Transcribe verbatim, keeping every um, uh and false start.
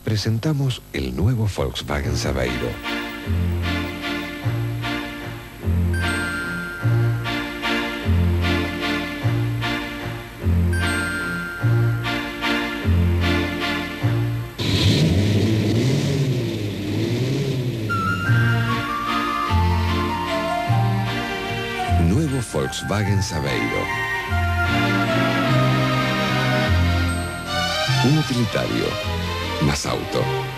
Presentamos el nuevo Volkswagen Saveiro. Nuevo Volkswagen Saveiro. Un utilitario más auto.